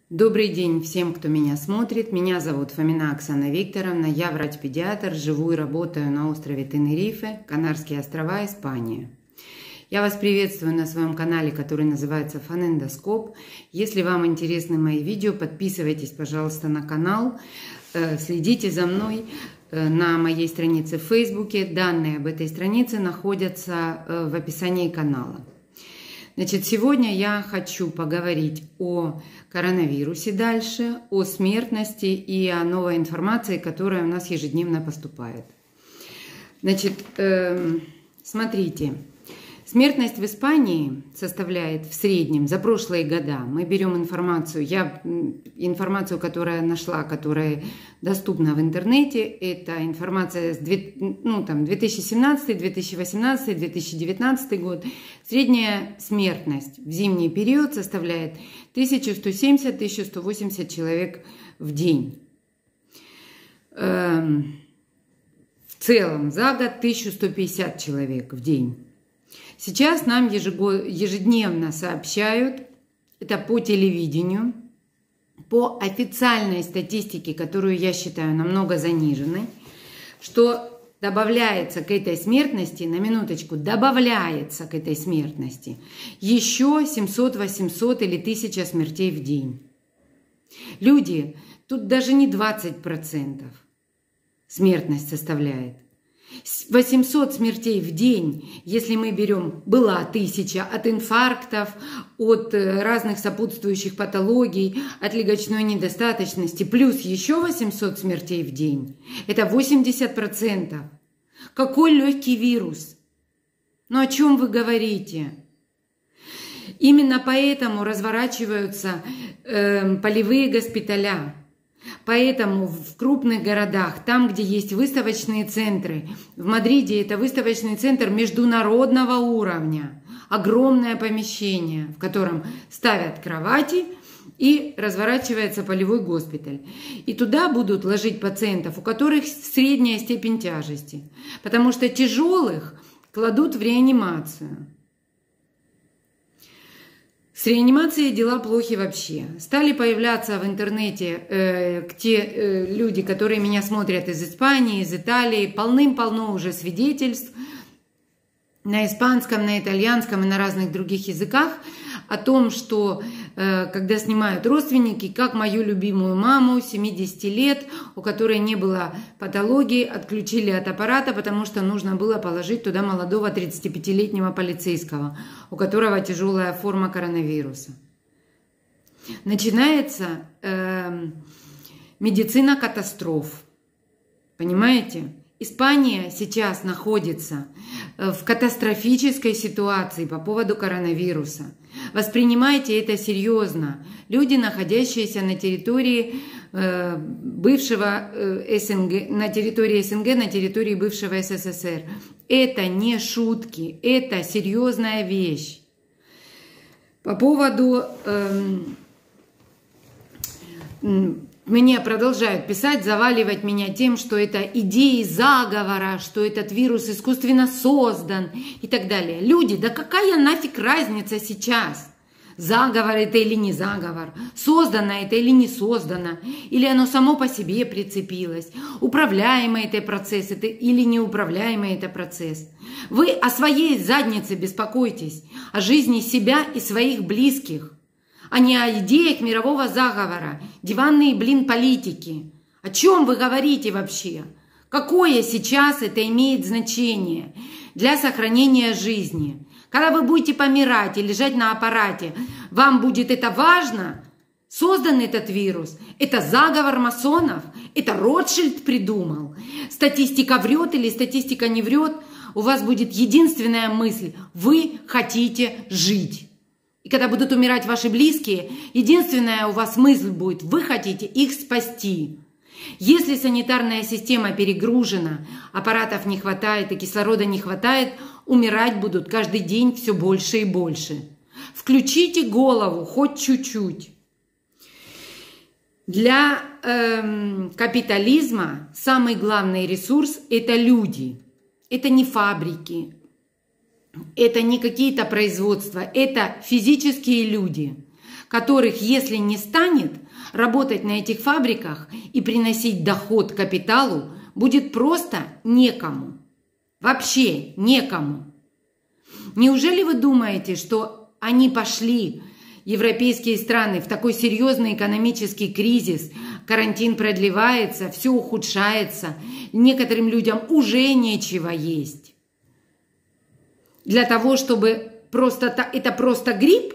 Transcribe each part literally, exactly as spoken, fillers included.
Добрый день всем, кто меня смотрит. Меня зовут Фомина Оксана Викторовна. Я врач-педиатр, живу и работаю на острове Тенерифе, Канарские острова, Испания. Я вас приветствую на своем канале, который называется Фонендоскоп. Если вам интересны мои видео, подписывайтесь, пожалуйста, на канал. Следите за мной на моей странице в Фейсбуке. Данные об этой странице находятся в описании канала. Значит, сегодня я хочу поговорить о коронавирусе дальше, о смертности и о новой информации, которая у нас ежедневно поступает. Значит, э, смотрите, смертность в Испании составляет в среднем за прошлые года. Мы берем информацию, я информацию, которая нашла, которая доступна в интернете, это информация с ну, там, две тысячи семнадцатый, две тысячи восемнадцатый, две тысячи девятнадцатый год. Средняя смертность в зимний период составляет тысяча сто семьдесят — тысяча сто восемьдесят человек в день. Эм, в целом за год тысяча сто пятьдесят человек в день. Сейчас нам ежедневно сообщают, это по телевидению, по официальной статистике, которую я считаю намного заниженной, что добавляется к этой смертности, на минуточку, добавляется к этой смертности еще семьсот-восемьсот или тысяча смертей в день. Люди, тут даже не двадцать процентов смертность составляет. восемьсот смертей в день, если мы берем, была тысяча от инфарктов, от разных сопутствующих патологий, от легочной недостаточности, плюс еще восемьсот смертей в день, это восемьдесят процентов. Какой легкий вирус? Ну о чем вы говорите? Именно поэтому разворачиваются э, полевые госпиталя. Поэтому в крупных городах, там, где есть выставочные центры, в Мадриде это выставочный центр международного уровня, огромное помещение, в котором ставят кровати и разворачивается полевой госпиталь. И туда будут ложить пациентов, у которых средняя степень тяжести, потому что тяжелых кладут в реанимацию. С реанимацией дела плохи вообще. Стали появляться в интернете э, те э, люди, которые меня смотрят из Испании, из Италии. Полным-полно уже свидетельств на испанском, на итальянском и на разных других языках о том, что э, когда снимают родственники, как мою любимую маму семидесяти лет, у которой не было патологии, отключили от аппарата, потому что нужно было положить туда молодого тридцатипятилетнего полицейского, у которого тяжелая форма коронавируса. Начинается э, медицина катастроф. Понимаете? Испания сейчас находится в катастрофической ситуации по поводу коронавируса. Воспринимайте это серьезно. Люди, находящиеся на территории э, бывшего э, СНГ, на территории СНГ, на территории бывшего СССР. Это не шутки, это серьезная вещь. По поводу... Э, э, Мне продолжают писать, заваливать меня тем, что это идеи заговора, что этот вирус искусственно создан и так далее. Люди, да какая нафиг разница сейчас? Заговор это или не заговор? Создано это или не создано? Или оно само по себе прицепилось? Управляемый это процесс это или неуправляемый это процесс? Вы о своей заднице беспокойтесь, о жизни себя и своих близких, а не о идеях мирового заговора, диванные, блин, политики. О чем вы говорите вообще? Какое сейчас это имеет значение для сохранения жизни? Когда вы будете помирать и лежать на аппарате, вам будет это важно? Создан этот вирус? Это заговор масонов? Это Ротшильд придумал? Статистика врет или статистика не врет? У вас будет единственная мысль – вы хотите жить. И когда будут умирать ваши близкие, единственная у вас мысль будет, вы хотите их спасти. Если санитарная система перегружена, аппаратов не хватает и кислорода не хватает, умирать будут каждый день все больше и больше. Включите голову хоть чуть-чуть. Для эм, капитализма самый главный ресурс – это люди. Это не фабрики. Это не какие-то производства, это физические люди, которых, если не станет, работать на этих фабриках и приносить доход капиталу будет просто некому. Вообще некому. Неужели вы думаете, что они пошли, европейские страны, в такой серьезный экономический кризис, карантин продлевается, все ухудшается, некоторым людям уже нечего есть? Для того, чтобы просто... Это просто грипп?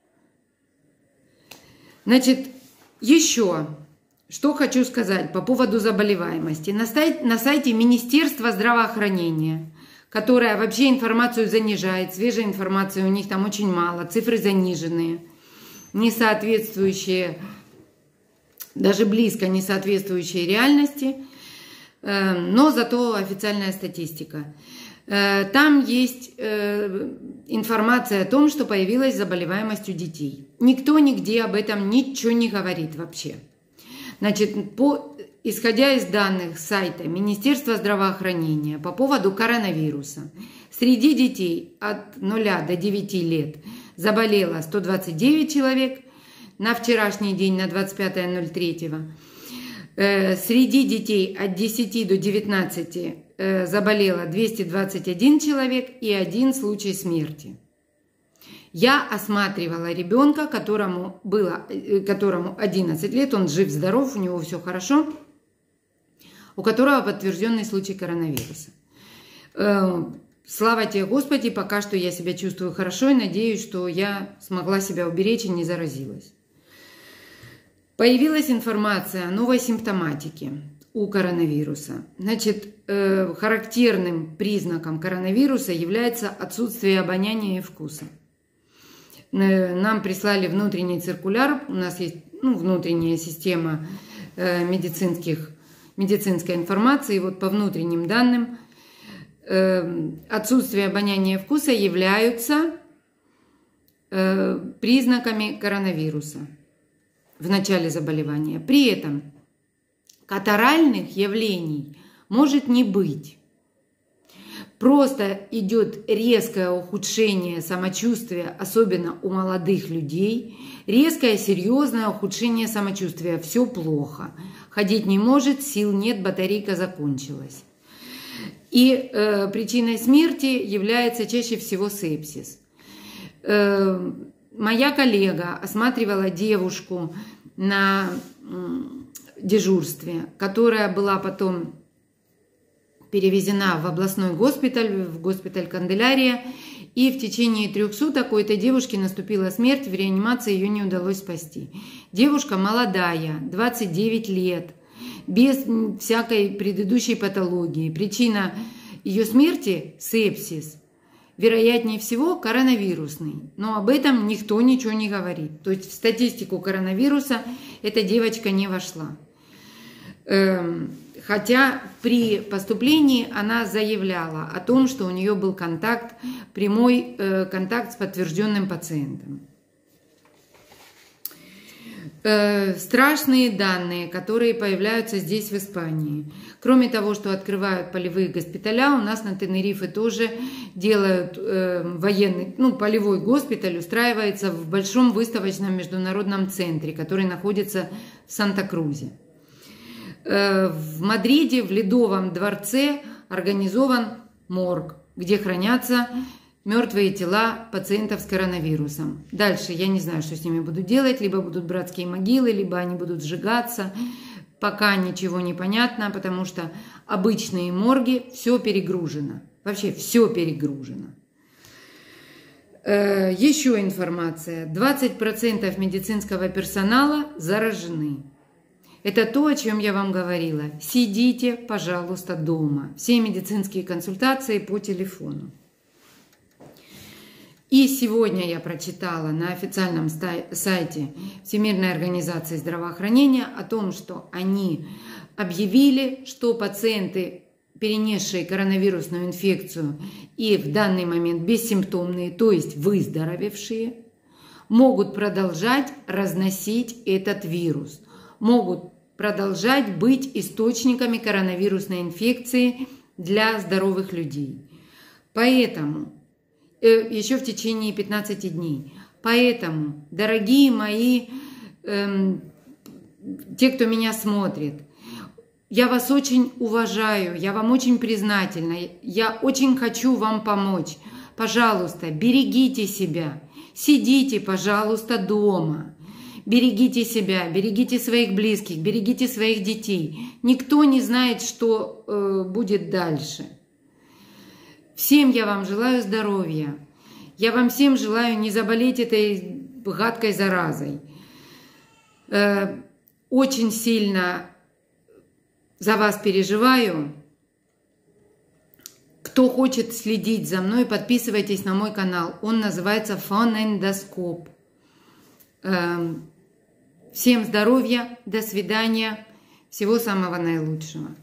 Значит, еще, что хочу сказать по поводу заболеваемости. На сайте, на сайте Министерства здравоохранения, которое вообще информацию занижает, свежей информации у них там очень мало, цифры заниженные, не соответствующие, даже близко не соответствующие реальности, но зато официальная статистика. Там есть информация о том, что появилась заболеваемость у детей. Никто нигде об этом ничего не говорит вообще. Значит, по, исходя из данных сайта Министерства здравоохранения по поводу коронавируса, среди детей от нуля до девяти лет заболело сто двадцать девять человек на вчерашний день, на двадцать пятое ноль третьего. Среди детей от десяти до девятнадцати заболело двести двадцать один человек и один случай смерти. Я осматривала ребенка, которому было, которому одиннадцать лет, он жив-здоров, у него все хорошо, у которого подтвержденный случай коронавируса. Слава тебе, Господи, пока что я себя чувствую хорошо и надеюсь, что я смогла себя уберечь и не заразилась. Появилась информация о новой симптоматике у коронавируса. Значит, э, характерным признаком коронавируса является отсутствие обоняния и вкуса. Э, нам прислали внутренний циркуляр, у нас есть ну, внутренняя система э, медицинских, медицинской информации. Вот по внутренним данным, э, отсутствие обоняния и вкуса являются э, признаками коронавируса в начале заболевания. При этом катаральных явлений может не быть. Просто идет резкое ухудшение самочувствия, особенно у молодых людей. Резкое, серьезное ухудшение самочувствия. Все плохо. Ходить не может, сил нет, батарейка закончилась. И э, причиной смерти является чаще всего сепсис. Э, моя коллега осматривала девушку на дежурстве, которая была потом перевезена в областной госпиталь, в госпиталь Канделярия, и в течение трех суток у этой девушки наступила смерть, в реанимации ее не удалось спасти. Девушка молодая, двадцать девять лет, без всякой предыдущей патологии. Причина ее смерти – сепсис. Вероятнее всего, коронавирусный. Но об этом никто ничего не говорит. То есть в статистику коронавируса эта девочка не вошла. Хотя при поступлении она заявляла о том, что у нее был контакт, прямой контакт с подтвержденным пациентом. Страшные данные, которые появляются здесь, в Испании. Кроме того, что открывают полевые госпиталя, у нас на Тенерифе тоже делают э, военный, ну, полевой госпиталь, устраивается в большом выставочном международном центре, который находится в Санта-Крузе. Э, в Мадриде, в Ледовом дворце организован морг, где хранятся мертвые тела пациентов с коронавирусом. Дальше я не знаю, что с ними будут делать. Либо будут братские могилы, либо они будут сжигаться. Пока ничего не понятно, потому что обычные морги, все перегружено. Вообще все перегружено. Э, еще информация. двадцать процентов медицинского персонала заражены. Это то, о чем я вам говорила. Сидите, пожалуйста, дома. Все медицинские консультации по телефону. И сегодня я прочитала на официальном сайте Всемирной организации здравоохранения о том, что они объявили, что пациенты, перенесшие коронавирусную инфекцию и в данный момент бессимптомные, то есть выздоровевшие, могут продолжать разносить этот вирус, могут продолжать быть источниками коронавирусной инфекции для здоровых людей. Поэтому еще в течение пятнадцати дней. Поэтому, дорогие мои, эм, те, кто меня смотрит, я вас очень уважаю, я вам очень признательна, я очень хочу вам помочь. Пожалуйста, берегите себя, сидите, пожалуйста, дома. Берегите себя, берегите своих близких, берегите своих детей. Никто не знает, что э, будет дальше. Всем я вам желаю здоровья. Я вам всем желаю не заболеть этой гадкой заразой. Э, очень сильно за вас переживаю. Кто хочет следить за мной, подписывайтесь на мой канал. Он называется Фонендоскоп. Всем здоровья, до свидания, всего самого наилучшего.